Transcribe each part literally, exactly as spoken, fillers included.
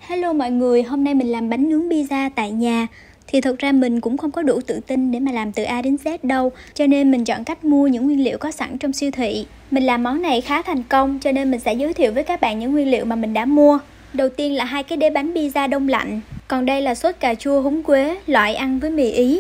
Hello mọi người, hôm nay mình làm bánh nướng pizza tại nhà. Thì thực ra mình cũng không có đủ tự tin để mà làm từ A đến Z đâu, cho nên mình chọn cách mua những nguyên liệu có sẵn trong siêu thị. Mình làm món này khá thành công, cho nên mình sẽ giới thiệu với các bạn những nguyên liệu mà mình đã mua. Đầu tiên là hai cái đế bánh pizza đông lạnh. Còn đây là sốt cà chua húng quế, loại ăn với mì Ý.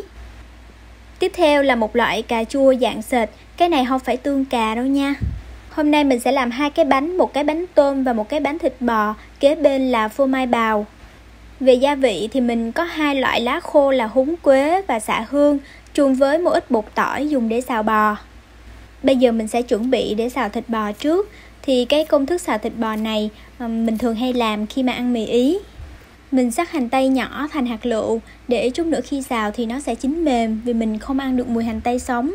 Tiếp theo là một loại cà chua dạng sệt, cái này không phải tương cà đâu nha. Hôm nay mình sẽ làm hai cái bánh, một cái bánh tôm và một cái bánh thịt bò, kế bên là phô mai bào. Về gia vị thì mình có hai loại lá khô là húng quế và xạ hương, chung với một ít bột tỏi dùng để xào bò. Bây giờ mình sẽ chuẩn bị để xào thịt bò trước. Thì cái công thức xào thịt bò này mình thường hay làm khi mà ăn mì Ý. Mình xắt hành tây nhỏ thành hạt lựu để chút nữa khi xào thì nó sẽ chín mềm, vì mình không ăn được mùi hành tây sống.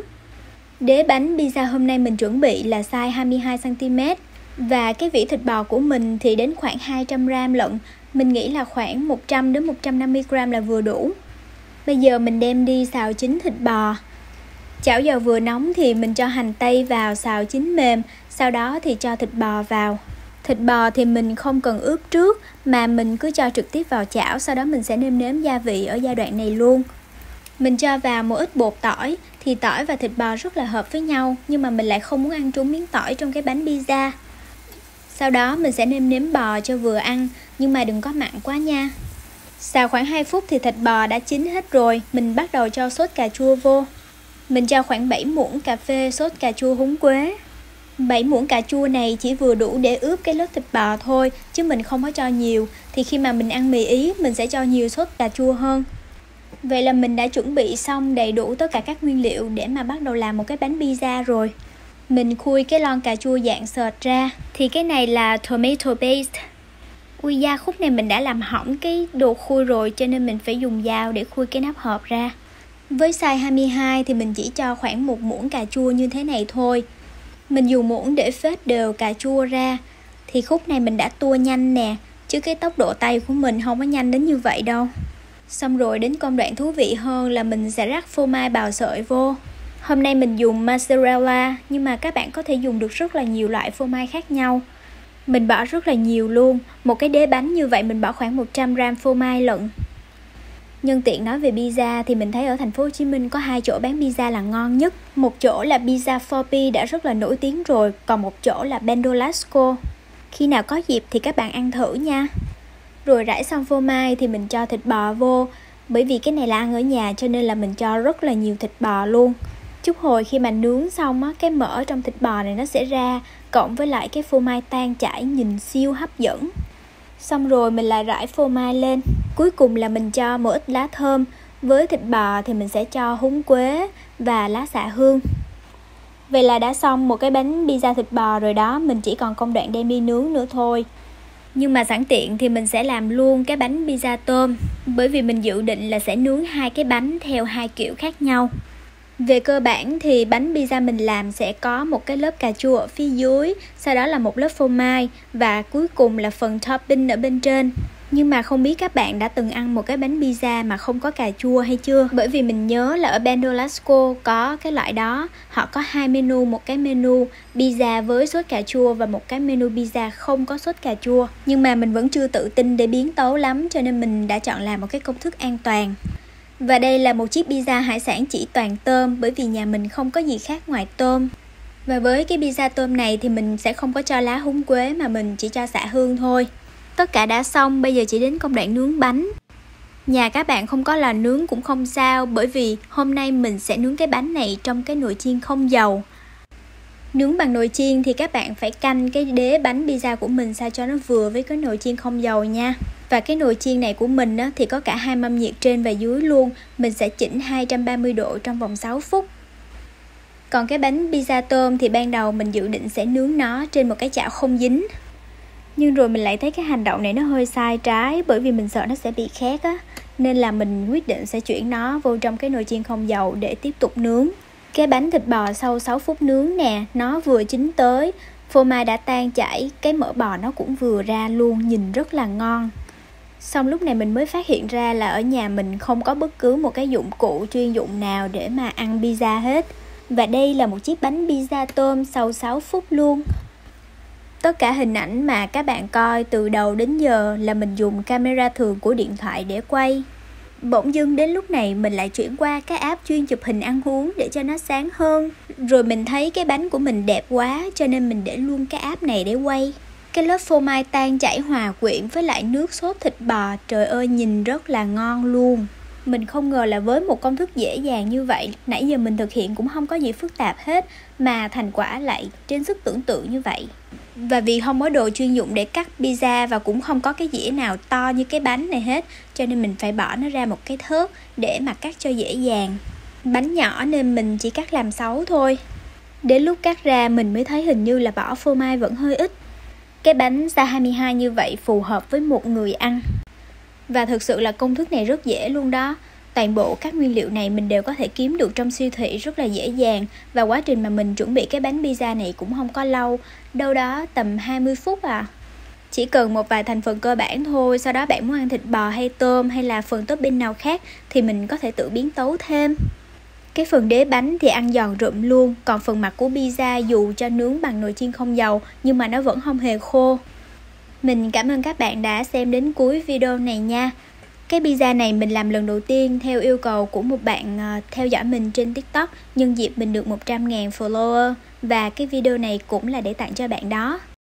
Đế bánh pizza hôm nay mình chuẩn bị là size hai mươi hai xăng ti mét. Và cái vỉ thịt bò của mình thì đến khoảng hai trăm gam lận. Mình nghĩ là khoảng một trăm đến một trăm năm mươi gam là vừa đủ. Bây giờ mình đem đi xào chín thịt bò. Chảo dầu vừa nóng thì mình cho hành tây vào xào chín mềm. Sau đó thì cho thịt bò vào. Thịt bò thì mình không cần ướp trước, mà mình cứ cho trực tiếp vào chảo. Sau đó mình sẽ nêm nếm gia vị ở giai đoạn này luôn. Mình cho vào một ít bột tỏi. Thì tỏi và thịt bò rất là hợp với nhau, nhưng mà mình lại không muốn ăn trúng miếng tỏi trong cái bánh pizza. Sau đó mình sẽ nêm nếm bò cho vừa ăn, nhưng mà đừng có mặn quá nha. Xào khoảng hai phút thì thịt bò đã chín hết rồi. Mình bắt đầu cho sốt cà chua vô. Mình cho khoảng bảy muỗng cà phê sốt cà chua húng quế. bảy muỗng cà chua này chỉ vừa đủ để ướp cái lớp thịt bò thôi, chứ mình không có cho nhiều. Thì khi mà mình ăn mì Ý mình sẽ cho nhiều sốt cà chua hơn. Vậy là mình đã chuẩn bị xong đầy đủ tất cả các nguyên liệu để mà bắt đầu làm một cái bánh pizza rồi. Mình khui cái lon cà chua dạng sệt ra. Thì cái này là tomato paste. Ui da, khúc này mình đã làm hỏng cái đồ khui rồi, cho nên mình phải dùng dao để khui cái nắp hộp ra. Với size hai mươi hai thì mình chỉ cho khoảng một muỗng cà chua như thế này thôi. Mình dùng muỗng để phết đều cà chua ra. Thì khúc này mình đã tua nhanh nè, chứ cái tốc độ tay của mình không có nhanh đến như vậy đâu. Xong rồi đến công đoạn thú vị hơn là mình sẽ rắc phô mai bào sợi vô. Hôm nay mình dùng mozzarella, nhưng mà các bạn có thể dùng được rất là nhiều loại phô mai khác nhau. Mình bỏ rất là nhiều luôn. Một cái đế bánh như vậy mình bỏ khoảng một trăm gam phô mai lận. Nhân tiện nói về pizza thì mình thấy ở thành phố Hồ Chí Minh có hai chỗ bán pizza là ngon nhất. Một chỗ là Pizza four P đã rất là nổi tiếng rồi, còn một chỗ là Pendolasco. Khi nào có dịp thì các bạn ăn thử nha. Rồi rải xong phô mai thì mình cho thịt bò vô. Bởi vì cái này là ăn ở nhà cho nên là mình cho rất là nhiều thịt bò luôn. Chút hồi khi mà nướng xong á, cái mỡ trong thịt bò này nó sẽ ra, cộng với lại cái phô mai tan chảy nhìn siêu hấp dẫn. Xong rồi mình lại rải phô mai lên. Cuối cùng là mình cho một ít lá thơm. Với thịt bò thì mình sẽ cho húng quế và lá xạ hương. Vậy là đã xong một cái bánh pizza thịt bò rồi đó. Mình chỉ còn công đoạn đem đi nướng nữa thôi. Nhưng mà sẵn tiện thì mình sẽ làm luôn cái bánh pizza tôm. Bởi vì mình dự định là sẽ nướng hai cái bánh theo hai kiểu khác nhau. Về cơ bản thì bánh pizza mình làm sẽ có một cái lớp cà chua ở phía dưới, sau đó là một lớp phô mai và cuối cùng là phần topping ở bên trên. Nhưng mà không biết các bạn đã từng ăn một cái bánh pizza mà không có cà chua hay chưa? Bởi vì mình nhớ là ở Pendolasco có cái loại đó. Họ có hai menu, một cái menu pizza với sốt cà chua và một cái menu pizza không có sốt cà chua. Nhưng mà mình vẫn chưa tự tin để biến tấu lắm, cho nên mình đã chọn làm một cái công thức an toàn. Và đây là một chiếc pizza hải sản chỉ toàn tôm, bởi vì nhà mình không có gì khác ngoài tôm. Và với cái pizza tôm này thì mình sẽ không có cho lá húng quế mà mình chỉ cho xạ hương thôi. Tất cả đã xong, bây giờ chỉ đến công đoạn nướng bánh. Nhà các bạn không có lò nướng cũng không sao, bởi vì hôm nay mình sẽ nướng cái bánh này trong cái nồi chiên không dầu. Nướng bằng nồi chiên thì các bạn phải canh cái đế bánh pizza của mình sao cho nó vừa với cái nồi chiên không dầu nha. Và cái nồi chiên này của mình á, thì có cả hai mâm nhiệt trên và dưới luôn. Mình sẽ chỉnh hai trăm ba mươi độ trong vòng sáu phút. Còn cái bánh pizza tôm thì ban đầu mình dự định sẽ nướng nó trên một cái chảo không dính. Nhưng rồi mình lại thấy cái hành động này nó hơi sai trái, bởi vì mình sợ nó sẽ bị khét á. Nên là mình quyết định sẽ chuyển nó vô trong cái nồi chiên không dầu để tiếp tục nướng. Cái bánh thịt bò sau sáu phút nướng nè, nó vừa chín tới. Phô mai đã tan chảy, cái mỡ bò nó cũng vừa ra luôn, nhìn rất là ngon. Xong lúc này mình mới phát hiện ra là ở nhà mình không có bất cứ một cái dụng cụ chuyên dụng nào để mà ăn pizza hết. Và đây là một chiếc bánh pizza tôm sau sáu phút luôn. Tất cả hình ảnh mà các bạn coi từ đầu đến giờ là mình dùng camera thường của điện thoại để quay. Bỗng dưng đến lúc này mình lại chuyển qua cái app chuyên chụp hình ăn uống để cho nó sáng hơn. Rồi mình thấy cái bánh của mình đẹp quá cho nên mình để luôn cái app này để quay. Cái lớp phô mai tan chảy hòa quyện với lại nước sốt thịt bò, trời ơi nhìn rất là ngon luôn. Mình không ngờ là với một công thức dễ dàng như vậy, nãy giờ mình thực hiện cũng không có gì phức tạp hết, mà thành quả lại trên sức tưởng tượng như vậy. Và vì không có đồ chuyên dụng để cắt pizza và cũng không có cái dĩa nào to như cái bánh này hết, cho nên mình phải bỏ nó ra một cái thớt để mà cắt cho dễ dàng. Bánh nhỏ nên mình chỉ cắt làm sáu thôi. Đến lúc cắt ra mình mới thấy hình như là bỏ phô mai vẫn hơi ít. Cái bánh size hai mươi hai như vậy phù hợp với một người ăn. Và thực sự là công thức này rất dễ luôn đó. Toàn bộ các nguyên liệu này mình đều có thể kiếm được trong siêu thị rất là dễ dàng. Và quá trình mà mình chuẩn bị cái bánh pizza này cũng không có lâu, đâu đó tầm hai mươi phút à. Chỉ cần một vài thành phần cơ bản thôi, sau đó bạn muốn ăn thịt bò hay tôm hay là phần topping nào khác thì mình có thể tự biến tấu thêm. Cái phần đế bánh thì ăn giòn rụm luôn, còn phần mặt của pizza dù cho nướng bằng nồi chiên không dầu nhưng mà nó vẫn không hề khô. Mình cảm ơn các bạn đã xem đến cuối video này nha. Cái pizza này mình làm lần đầu tiên theo yêu cầu của một bạn theo dõi mình trên TikTok, nhân dịp mình được một trăm ngàn follower. Và cái video này cũng là để tặng cho bạn đó.